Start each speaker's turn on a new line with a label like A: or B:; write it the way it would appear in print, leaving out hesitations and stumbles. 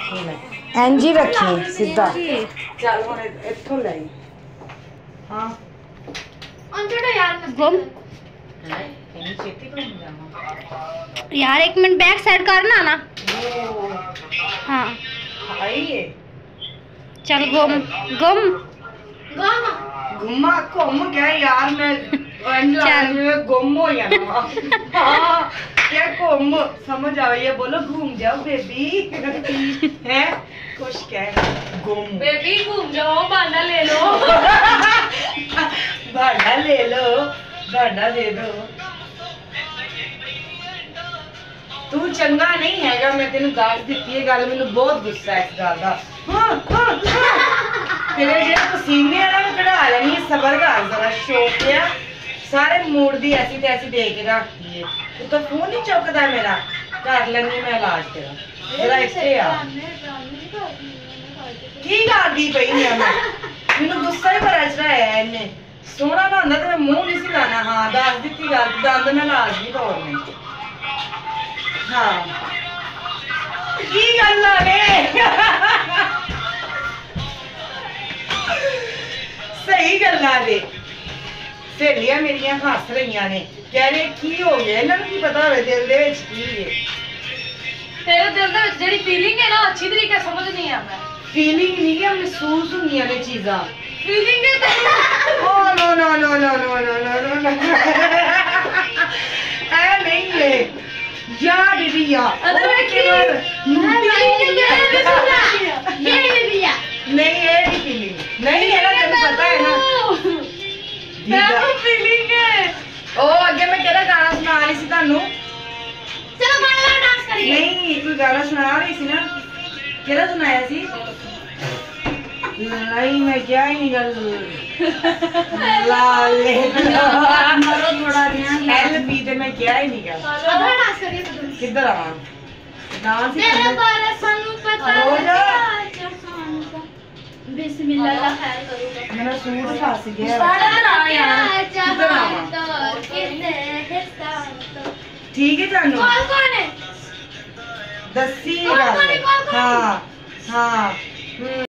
A: इंज ही रखी सीधा चल हुण इत्थों ले हां अंजड़ा यार घूम इतनी छेती घूम जावा
B: यार। एक मिनट बैक साइड करना ना। हाँ
A: आइए
B: चल घूम घूम
A: घुमा घूम क्या यार मैं गुम हो जाना। हाँ क्या घूम समझ आ ये बोलो घूम जाओ बेबी है कुछ क्या घूम
C: बेबी घूम जाओ भांडा ले लो
A: भांडा ले लो भांडा दे दो तू चंगा नहीं हैगा मैं तेन दस दी है गल मैनू बहुत गुस्सा है इस गल का तेरे जे पसीने ना मैं कढ़ा लेनी है सबर कर जरा शौक है सारे मूड दी ऐसी तैसी दे के रखती है तू तो फोन नहीं चुकदा मेरा कर लेनी मैं इलाज तेरा जरा इत्थे आ की करदी पई मैं मैनू गुस्सा ही बड़ा चढ़ाया इन्ने सोना ना होंदा ते मैं मुंह नहीं सी लाना। हाँ दस दी गल दंद मैं इलाज नहीं तोड़ने। हाँ की गल आ सही गल्लां ने सहेलियां मेरियां हस रही ने कह रहे की हो गया इन्हां नूं की पता होवे दिल दे विच की है
C: तेरे दिल दे विच जेहड़ी फीलिंग है ना अच्छी तरीके समझ नहीं आ मैं
A: फीलिंग नहीं है महसूस हुंदियां ने चीज़ां
C: फीलिंग है
A: oh no no no no no no no no ऐ नहीं है या बीबी या
C: अरे मैं की
A: नहीं है फीलिंग नहीं है ना तेरे पता है ना
C: मैं फीलिंग है
A: ओ आगे मैं केड़ा गाना सुना रही सी तानू
C: चलो गाना डांस करिए
A: नहीं कोई गाना सुना रही सी ना केड़ा सुनाया सी नहीं मैं क्या ही नहीं कर लाले
C: मारो थोड़ा ध्यान
A: एलपी ते मैं क्या ही नहीं कर
C: अगर डांस करिए
A: किधर आवां डांस ही
C: तेरे
A: करना
C: बारे सानू पता
A: हो जा
C: बिस्मिल्लाह ला खैर करूंगा
A: मेरा सूट फंस गया
C: किधर
A: आवां
C: आवा
A: ठीक है जानू
C: कौन है
A: दसी
C: कौन है?
A: हाँ हाँ